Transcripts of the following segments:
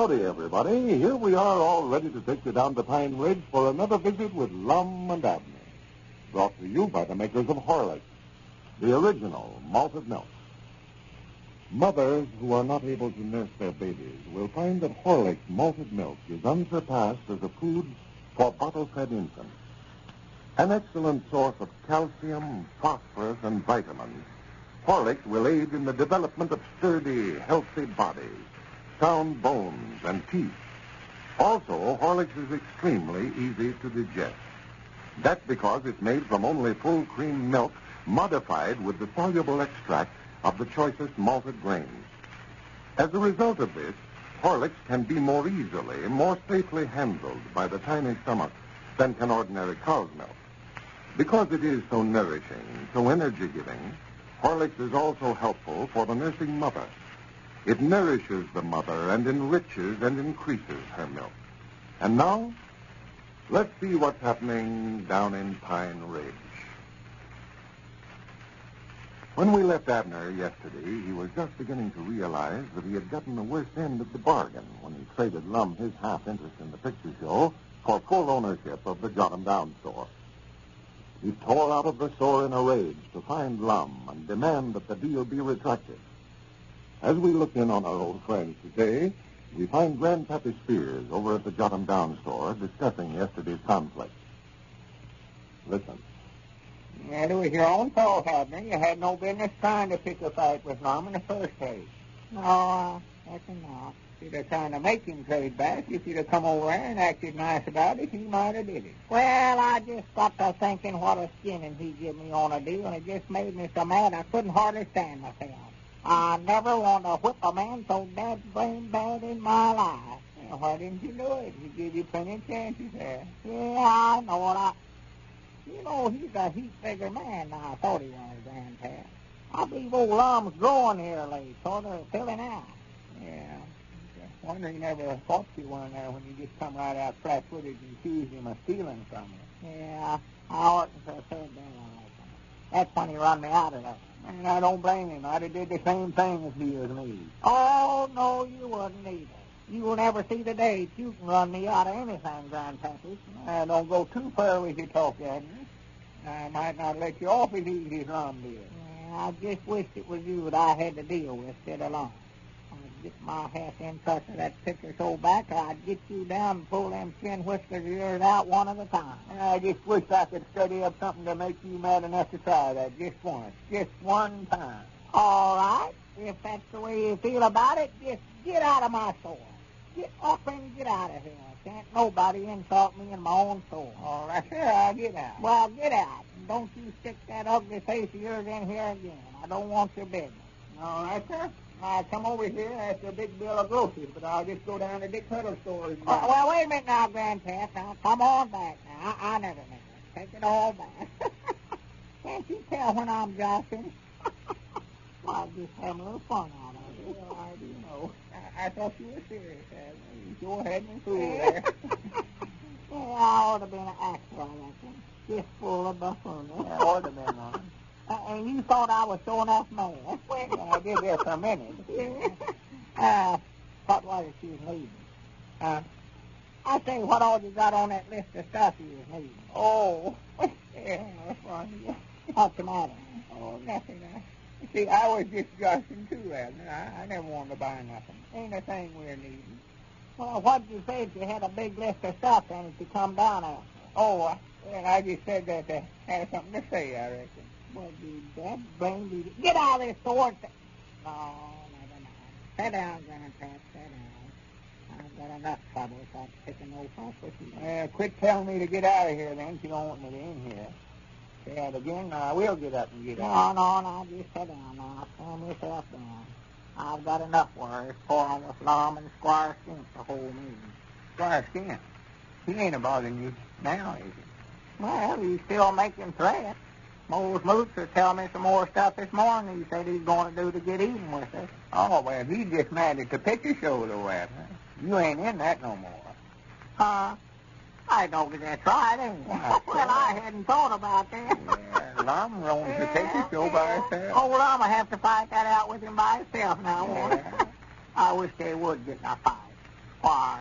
Howdy, everybody. Here we are all ready to take you down to Pine Ridge for another visit with Lum and Abner. Brought to you by the makers of Horlicks, the original malted milk. Mothers who are not able to nurse their babies will find that Horlicks malted milk is unsurpassed as a food for bottle-fed infants. An excellent source of calcium, phosphorus, and vitamins, Horlicks will aid in the development of sturdy, healthy bodies, sound bones, and teeth. Also, Horlicks is extremely easy to digest. That's because it's made from only full cream milk modified with the soluble extract of the choicest malted grains. As a result of this, Horlicks can be more easily, more safely handled by the tiny stomach than can ordinary cow's milk. Because it is so nourishing, so energy-giving, Horlicks is also helpful for the nursing mother. It nourishes the mother and enriches and increases her milk. And now, let's see what's happening down in Pine Ridge. When we left Abner yesterday, he was just beginning to realize that he had gotten the worst end of the bargain when he traded Lum his half interest in the picture show for full ownership of the Jot 'em Down store. He tore out of the store in a rage to find Lum and demand that the deal be retracted. As we look in on our old friends today, we find Grandpappy Spears over at the Jot 'em Down store discussing yesterday's conflict. Listen. Well, it was your own fault, Abner. You had no business trying to pick a fight with Lum in the first place. No, that's not. You'd have trying to make him trade back. If you'd have come over there and acted nice about it, he might have did it. Well, I just got to thinking what a skinning he give me on a deal, and it just made me so mad I couldn't hardly stand myself. I never want to whip a man so blame bad in my life. Well, why didn't you do it? He gave you plenty of chances there. Yeah, I know it. You know, he's a heap bigger man than I thought he was, Grandpa. I believe old Lum's growing here late, sort of filling out. Yeah. I wonder he never fought you one there when you just come right out flat-footed and accused him of stealing from you. Yeah, I oughtn't to have said that. That's when he run me out of there. And I don't blame him. I'd have did the same thing if he was me. Oh, no, you wouldn't either. You'll never see the day you can run me out of anything, Grandpappy. Don't go too far with your talk, Abner. I might not let you off as easy as Lum did. Yeah, I just wish it was you that I had to deal with instead of Lum. I'd get my half interest of that picture so back, I'd get you down and pull them chin whiskers of yours out one at a time. I just wish I could study up something to make you mad enough to try that just once. Just one time. All right. If that's the way you feel about it, just get out of my store. Get up and get out of here. Can't nobody insult me in my own store. All right, sure, I'll get out. Well, get out. And don't you stick that ugly face of yours in here again. I don't want your business. All right, sir. I'll come over here after a big bill of groceries, but I'll just go down to Dick Huddle's store. Well, wait a minute now, Grandpa. Now, come on back now. I never meant it. Take it all back. Can't you tell when I'm joshing? Well, I'm just having a little fun out of it. Well, I do know. I thought you were serious, Abner. You sure had me fooled there. Well, I ought to have been an actor, I reckon. Just full of buffoonery. Yeah, I ought to have been one. And you thought I was showing off man. Well, I did there for a minute. Thought why she was leaving. I say, what all you got on that list of stuff you was needing? Oh, yeah, that's funny. What's the matter? Oh, nothing. See, I was just joshing too, Abner. I never wanted to buy nothing. Ain't a thing we're needing. Well, what'd you say if you had a big list of stuff and if you come down after? Oh, well, I just said that I had something to say, I reckon. Well, dude, that brain, get out of this store. No, never mind. Sit down, Grandpa, sit down. I've got enough trouble without picking no fuss with you. Well, quit telling me to get out of here, then, if you don't want me in here. Say that again, I will get up and get out. No, just sit down now. Calm yourself down. I've got enough worries pouring with Lum and Squire Skimp the whole meeting. Squire Skimp? He ain't bothering you now, is he? Well, he's still making threats. Mose Mooser telling me some more stuff this morning he said he's going to do to get even with us. Oh, well, he's just mad at the picture show, though, Abner. You ain't in that no more. Huh? I don't get that right, ain't I? Well, I hadn't thought about that. Yeah, Lum runs the picture show by herself. Oh, well, I'm going to have to fight that out with him by himself now, won't I? I wish they would get in a fight.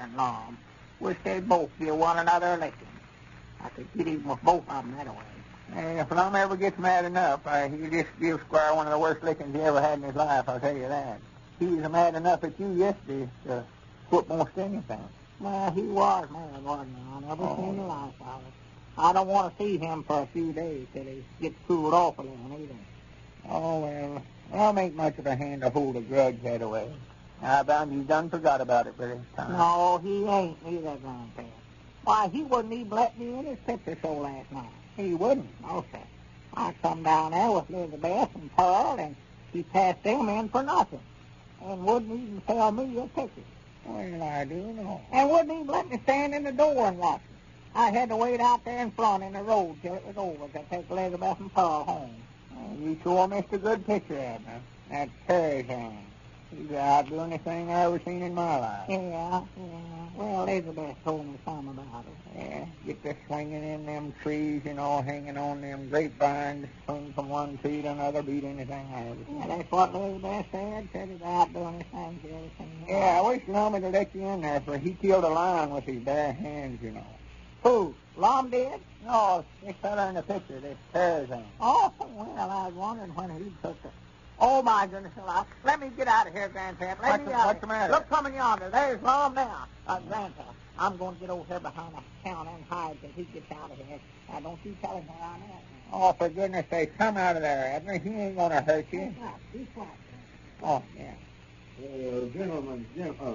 and Lum. Wish they'd both give one another a licking. I could get even with both of them that way. And if Lum ever gets mad enough, he'll just give Squire one of the worst lickings he ever had in his life, I'll tell you that. He was mad enough at you yesterday to quit most anything. Well, he was mad, wasn't he? I never seen the life of it. I don't want to see him for a few days till he gets cooled off a little either. Oh, well, Lum ain't much of a hand to hold a grudge that way. I bound you done forgot about it by this time. No, he ain't neither, Grandpa. Why, he wouldn't even let me in his picture show last night. He wouldn't? No, sir. I come down there with Elizabeth and Pearl, and he passed them in for nothing. And wouldn't even sell me a ticket. Well, I do know. And wouldn't even let me stand in the door and watch it. I had to wait out there in front in the road till it was over to take Elizabeth and Pearl home. Well, you sure missed a good picture, Abner. That's Terry's hand. He's the outdoingest thing I ever seen in my life. Yeah. Well, Elizabeth told me some about it. Yeah, get to swinging in them trees, hanging on them grapevines, swing from one tree to another, beat anything I ever seen. Yeah, that's what Elizabeth said. Said he's the outdoingest thing she ever seen. Yeah, I wish Lum would let you in there, for he killed a lion with his bare hands, Who? Lum did? No, this fella in the picture, this Tarzan. Oh, well, I was wondering when he took it. Oh, my goodness alive. Let me get out of here, Grandpa. What's the matter? Look, coming yonder. There's Lum now. Grandpa, I'm going to get over here behind the counter and hide till he gets out of here. Now, don't you tell him where I'm at. Oh, for goodness sake, come out of there, Abner. He ain't going to hurt you. Be quiet. Oh, yeah. Gentlemen,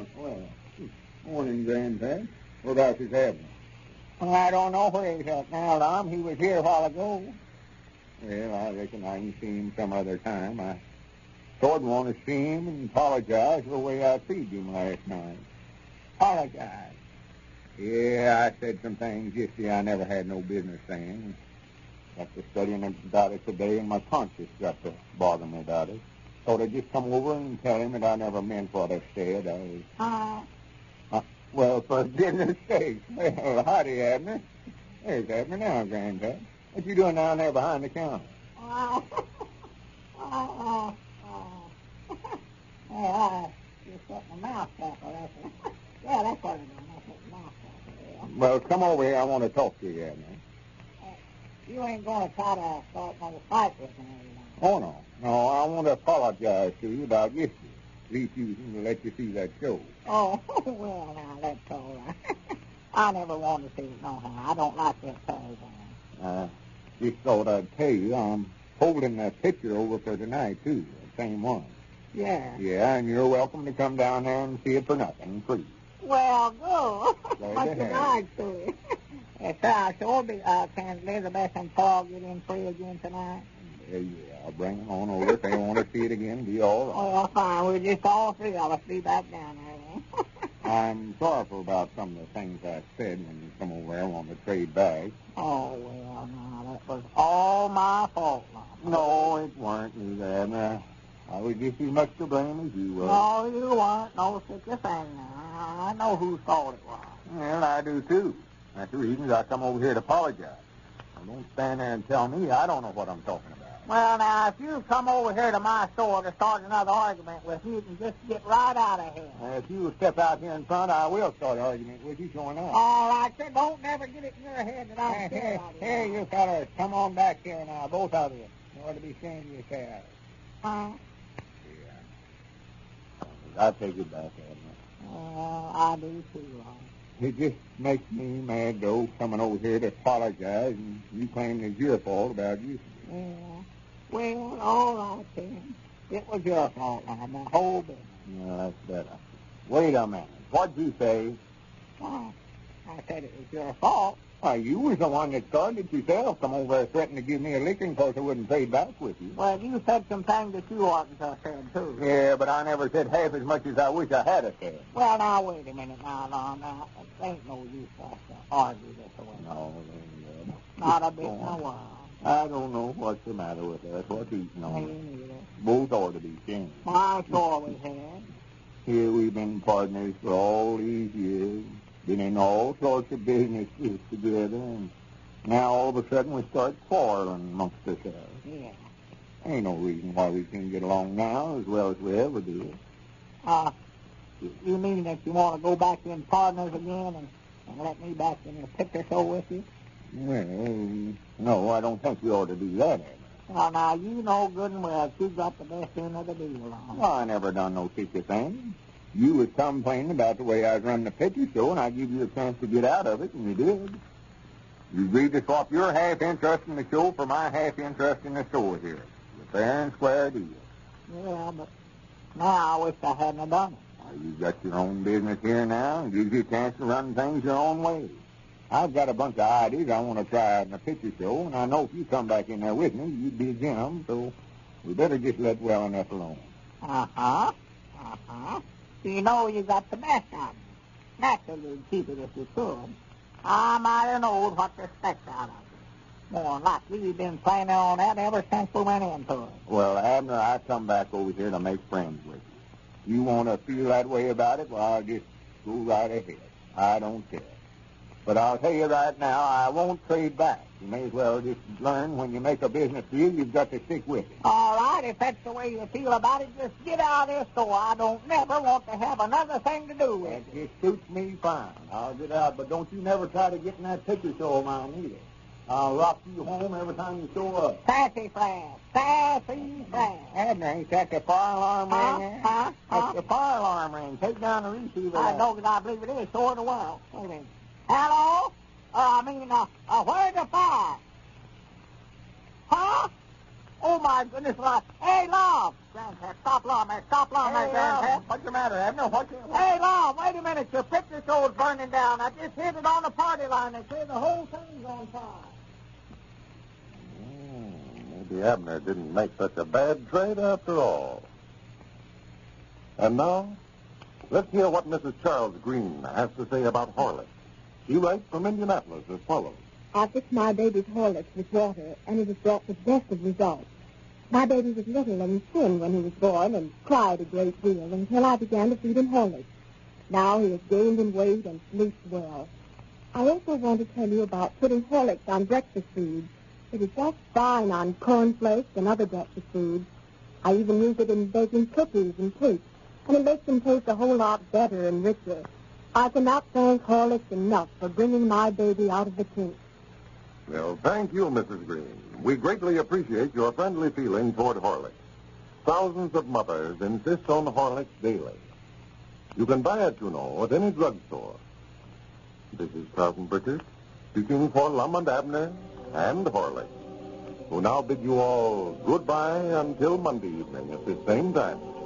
morning, Grandpa. What about his Abner? Well, I don't know where he's at now, Lum. He was here a while ago. Well, I reckon I can see him some other time. I sort of want to see him and apologize for the way I treated him last night. Apologize? Yeah, I said some things yesterday I never had no business saying. Got to studying about it today, and my conscience got to bother me about it. Thought I'd just come over and tell him that I never meant what I said. Well, for goodness sake. Well, howdy, Abner. There's Abner now, Granddad. What you doing down there behind the counter? Just putting my mouth back, I Yeah, that's what it is. I'm putting my mouth back. Well, come over here. I want to talk to you, Abner. You ain't going to try to start another fight with me, Oh, no. No, I want to apologize to you about yesterday. Refusing to let you see that show. Oh, well, now, that's all right. I never wanted to see it no how. I don't like that Tarzan. Just thought I'd tell you I'm holding that picture over for tonight, too, the same one. Yeah. Yeah, and you're welcome to come down there and see it for nothing, free. Well, go. Much obliged to you. Yes, sir, I sure be. Can Elizabeth and Paul get in free again tonight? Yeah, I'll bring them on over. If they want to see it again, be all right. Oh, fine. We'll just all three of us be back down there, then. I'm sorrowful about some of the things I said when you come over there and want to trade bags. Oh, well, now, that was all my fault, Mom. No, it weren't either. I was just as much to blame as you were. No, you weren't. No such a thing now. I know whose fault it was. Well, I do, too. That's the reason I come over here to apologize. Now, don't stand there and tell me I don't know what I'm talking about. Well, now, if you come over here to my store to start another argument with you, can just get right out of here. If you step out here in front, I will start an argument with you, sure enough. All right, sir. Don't never get it in your head that I'm scared of you. Here, you fellas, come on back here now, both of you. You ought to be ashamed of yourselves. Huh? Yeah. I'll take it back, Edna. I do, too, Ron. It just makes me mad, though, coming over here to apologize, and you claim it's your fault about you. Yeah. Well, all right, then. It was your fault, Lad, the whole business. No, that's better. Wait a minute. What'd you say? Oh, I said it was your fault. Why, you was the one that started it yourself. Come over there threatening to give me a licking because I wouldn't trade back with you. Well, you said some things that you oughtn't to have said, too. Yeah, but I never said half as much as I wish I had said. Well, now, wait a minute now, Lon. Now, it ain't no use for us to argue this way. No, not a bit in a while. I don't know what's the matter with us. What's eating on us? Me neither. Both ought to be changed. I sure we had. Here we've been partners for all these years, been in all sorts of businesses together, and now all of a sudden we start quarreling amongst ourselves. Yeah. Ain't no reason why we can't get along now as well as we ever did. You mean that you want to go back in partners again and let me back in the picture show with you? Well, no, I don't think you ought to do that, Abner. Well, now, you know good and well you got the best end of the deal on. Well, I never done no such a thing. You was complaining about the way I was running the picture show, and I give you a chance to get out of it, and you did. You agreed to swap your half interest in the show for my half interest in the store here. It's a fair and square deal. Yeah, but now I wish I hadn't have done it. Well, you got your own business here now, and gives you a chance to run things your own way. I've got a bunch of ideas I want to try out in the picture show, and I know if you come back in there with me, you'd be Jim, so we better just let well enough alone. Uh-huh. You know you got the best of me. Naturally, you'd keep it if you could. I might have known what to expect out of it. More than likely, you've been planning on that ever since we went into it. Well, Abner, I come back over here to make friends with you. You want to feel that way about it, well, I'll just go right ahead. I don't care. But I'll tell you right now, I won't trade back. You may as well just learn when you make a business deal, you've got to stick with it. All right, if that's the way you feel about it, just get out of this store. I don't never want to have another thing to do with That it. just suits me fine. I'll get out, but don't you never try to get in that picture show of mine either. I'll rock you home every time you show up. Sassy Flash. Abner, ain't that the fire alarm ring? Huh? That's the fire alarm ring. Take down the receiver. I know that I believe it is. So in the world. Wait a minute. Hello? Where's the fire? Huh? Oh, my goodness. Hey, Lum. Grandpa, stop Lum there, Grandpa. What's the matter, Abner? Hey, Lum, wait a minute. Your picture show's burning down. I just hit it on the party line. They say the whole thing's on fire. Maybe Abner didn't make such a bad trade after all. And now, let's hear what Mrs. Charles Green has to say about Horlicks. She writes from Indianapolis as follows. I fixed my baby's Horlicks with water, and it has brought the best of results. My baby was little and thin when he was born and cried a great deal until I began to feed him Horlicks. Now he has gained in weight and sleeps well. I also want to tell you about putting Horlicks on breakfast foods. It is just fine on cornflakes and other breakfast foods. I even use it in baking cookies and cakes, and it makes them taste a whole lot better and richer. I cannot thank Horlicks enough for bringing my baby out of the kink. Well, thank you, Mrs. Green. We greatly appreciate your friendly feeling toward Horlicks. Thousands of mothers insist on Horlicks daily. You can buy it, you know, at any drugstore. This is Carlton Bricker, speaking for Lum and Abner and Horlicks, who now bid you all goodbye until Monday evening at the same time.